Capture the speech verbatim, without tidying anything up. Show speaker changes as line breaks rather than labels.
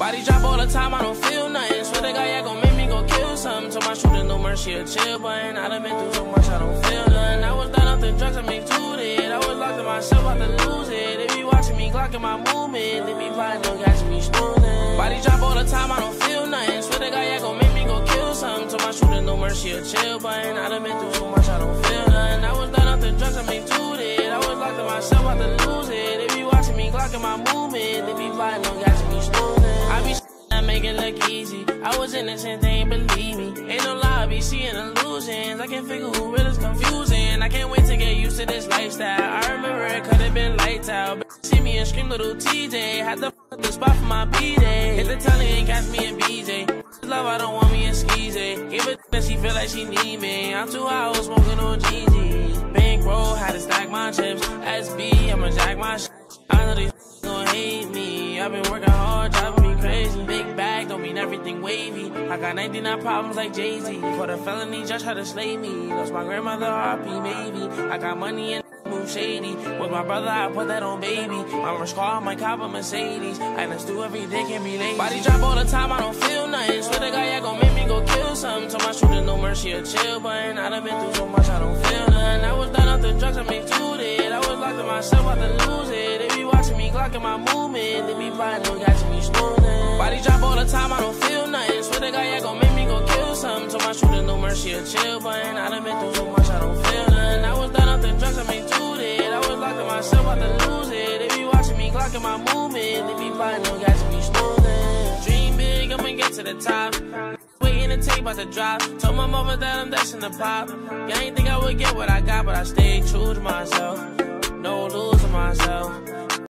Body drop all the time, I don't feel nothing. Swear to God, yeah, gon' make me go kill something. Told my shooter no mercy, a chill button. I done been through so much, I don't feel nothing. I was done off the drugs, I made two it. I was locked in myself, about to lose it. They be watching me, clocking my movement. They be plotting, don't catch me snoozing. Body drop all the time, I don't feel nothing. Swear to God, yeah, gon' make me go kill something. Told my shooter no mercy, a chill button. I done been through so much, I don't feel nothing. I was done off the drugs, I made two it. I was locked in myself, about to lose it. They be watching me, clocking my movement. They be plotting, don't catch me snoozing. I be make it look easy. I was innocent, they ain't believe me. Ain't no lie, I be seeing illusions. I can't figure who real is confusing. I can't wait to get used to this lifestyle. I remember it could've been lights out. But see me and scream little T J. Had to f the spot for my B-Day. Hit the telly and catch me in B J. Love, I don't want me in Skeezy. Give it that she feel like she need me. I'm too high, I was smoking on G G. Bankroll, had to stack my chips. S B, I'ma jack my shit. I know these gon' hate me. I've been working hard, driving me crazy. Big bag don't mean everything wavy. I got ninety-nine problems like Jay-Z. For the felony, just tried to slay me. Lost my grandmother, R P maybe. I got money and move shady. With my brother, I put that on baby. My rush car, my cop a Mercedes. I done do every day, can be lazy. Body drop all the time, I don't feel nothing. Swear to God, yeah, gon' make me go kill something. Told my shooter no mercy, a chill button. I done been through so much, I don't feel nothing. I was done off the drugs, I made two it. I was locked in myself, about to lose it. They be watching me, clocking my movement. They be plotting, don't catch me snoozing. Body drop all the time, I don't feel nothing. Swear to God, yeah, gon' make me go kill something. Told my shooter no mercy, a chill button. I done been through so much, I don't feel nothing. I was done off the drugs, I made two it. I was locked in myself, about to lose it. They be watching me, clocking my movement. They be plotting, don't catch me snoozing. Dream big, I'ma get to the top. Waiting to take about the drop. Told my mother that I'm destined to pop. Yeah, I ain't think I would get what I got, but I stayed true to myself. No losing myself.